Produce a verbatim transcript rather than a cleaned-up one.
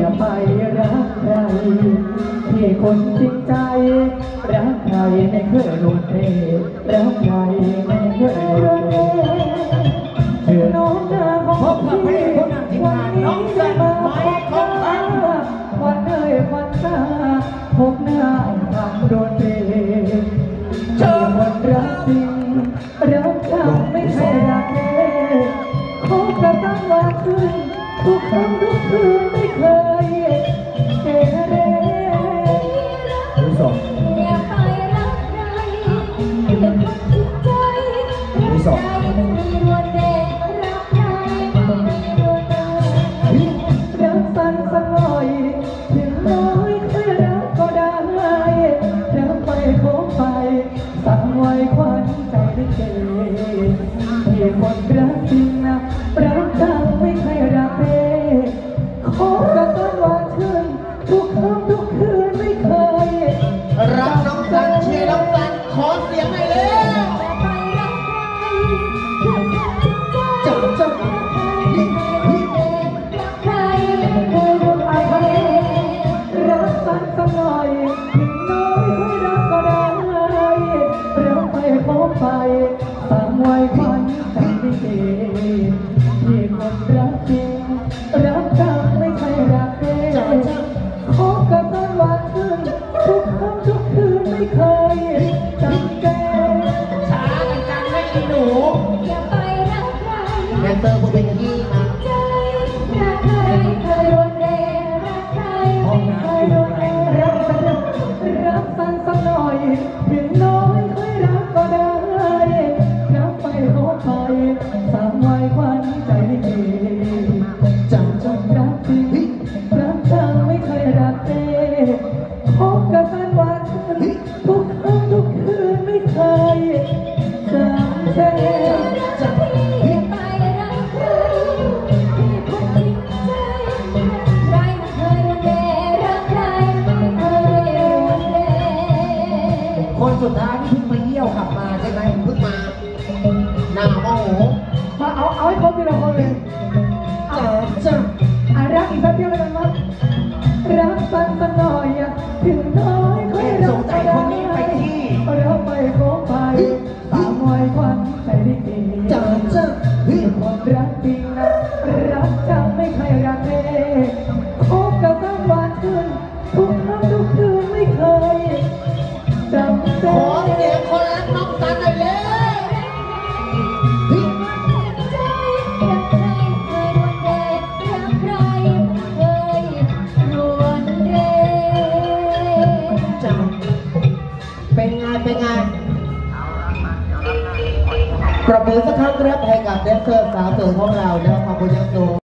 ไปรักใครที่คนจริงใจรักใครไม่เคยลงเทรักใครไม่เคยลงเทเธอน้องหน้าของพี่วันนี้จะมาพบตาวันเอ่ยวันตาพบหน้าทำโดนเทเธอคนรักจริงรักจำไม่ใช่รักเล่คบกันตั้งวันคืนทุกครั้งทุกคืนไม่เคยเกเรสองอย่าไปรักใครอย่าพักจิตใจรักใครไม่มีวันเด็กรักใครไม่มีวันตายรักสั้นสักหน่อยถึงน้อยเคยรักก็ได้รักไปคบไปสั่งไว้ควันใจไม่เกที่คนรักจริงนะรักจังไม่เคยรักเล่ขอกันตลอดคืนทุกครั้งทุกคืนไม่เคยรักน้องสันเชียร์น้องสันขอเสียงให้เลยจับจับรักใครเคยรักใครรักสันสักหน่อยถึงน้อยเคยรักก็ได้รักไปพบไปสั่งไว้ควันใจไม่เกที่คนรักจริงรักจังไม่เคยรักเล่ขอกันตลอดคืนทุกครั้งทุกคืนไม่เคยจำแก้ช้ากันจังให้หนูอย่าไปรักใครแดนเซอร์ผู้เป็นที่มาใจรักใครเคยโดนเดรักใครไม่เคยโดนเดรักสันรักสันสักหน่อยถึงน้อยเคยรักก็ได้รักไปพบไปสามวัยควันใจไม่เกจังจังรักจริงรักจังไม่เคยรักเต้พบกันวันวันทุกครั้งทุกคืนไม่เคยจำเต้จังไปรักใครที่พบจริงใจใครไม่เคยวันเดรักใครไม่เคยวันเดคนสุดท้ายที่เพิ่งมาเยี่ยวขับมาใช่ไหมเพิ่งมาหน้าโมโหมาเอาเอาให้ครบทีละคนเลยจับจับอ่ะรักอีกสักเที่ยวเลยกันมั้ยรักสันสักหน่อยถึงน้อยเคยรักใจคนนี้ไปที่เราไปโค้งไปตามมวยควันใจได้เกจับจับคนรักจริงนะรักจังไม่เคยรักเล่คบกันตั้งวันคืนทุกครั้งทุกคืนไม่เคยจำเต้ขอเสียงคนรักน้องสันหน่อยเลยเป็นไงเป็นไงปรบมือสักครั้งครับให้กับแดนเซอร์สาวสวยของเรานะครับขอบคุณยังสูง